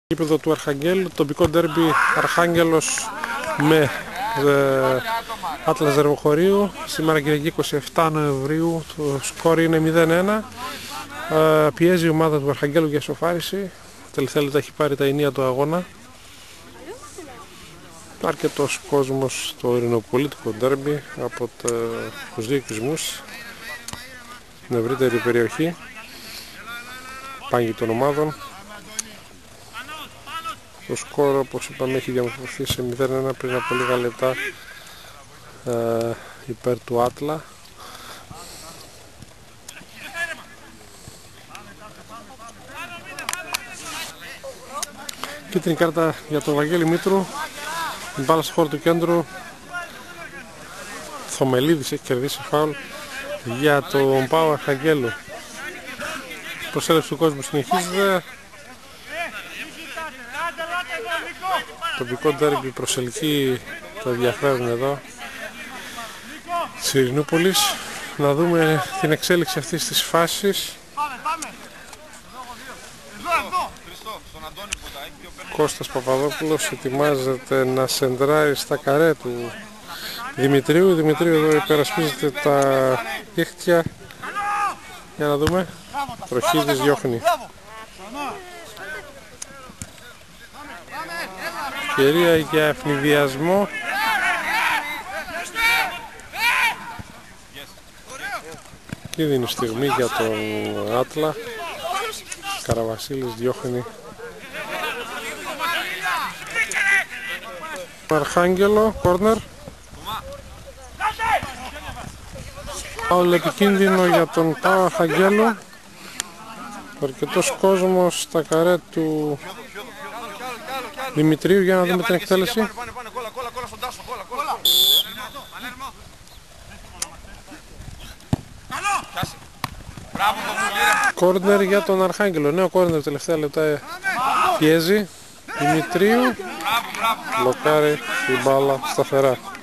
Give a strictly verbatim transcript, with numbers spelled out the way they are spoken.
Γήπεδο του Αρχαγγέλου, τοπικό ντέρμπι Αρχάγγελος με ε, Άτλας Δερβοχωρίου. Σήμερα Κυριακή είκοσι επτά Νοεμβρίου, το σκόρ είναι μηδέν ένα. Ε, πιέζει η ομάδα του Αρχαγγέλου για ισοφάριση. Τελευταία λεπτά έχει πάρει τα ενία του αγώνα. Αρκετός κόσμος στο ειρηνοπολίτικο ντέρμπι από τους δύο οικισμούς, την ευρύτερη περιοχή, πάγκη των ομάδων. Το σκορ, όπως είπαμε, έχει διαμορφωθεί σε μηδέν ένα πριν από λίγα λεπτά ε, υπέρ του Άτλα. Κίτρινη κάρτα για τον Βαγγέλη Μήτρου. Η μπάλα στο χώρο του κέντρου. Θωμελίδης έχει κερδίσει φάουλ για τον Πάο Αρχαγγέλου. Η προσέλευση του κόσμου συνεχίζεται. Τοπικό ντέρμπι προσελκύει το ενδιαφέρον εδώ της Ειρηνούπολης. Να δούμε την εξέλιξη αυτής της φάσης. Κώστας Παπαδόπουλος ετοιμάζεται να σεντράρει στα καρέ του Δημητρίου. Δημητρίου εδώ υπερασπίζεται τα δίχτυα. Για να δούμε. Τροχίδης διώχνει. Ευκαιρία για ευνηδιασμό. Κίνδυνη στιγμή για τον Άτλα. Καραβασίλης διώχνει Αρχάγγελο, κόρνερ. Φάουλ επικίνδυνο για τον Πάο Αρχαγγέλου. Αρκετός κόσμος στα καρέ του Δημητρίου. Για να δούμε την εκτέλεση. Κόρνερ για τον Αρχάγγελο. Νέο κόρνερ τελευταία λεπτά πιέζει. Δημητρίου μπλοκάρει την μπάλα σταθερά.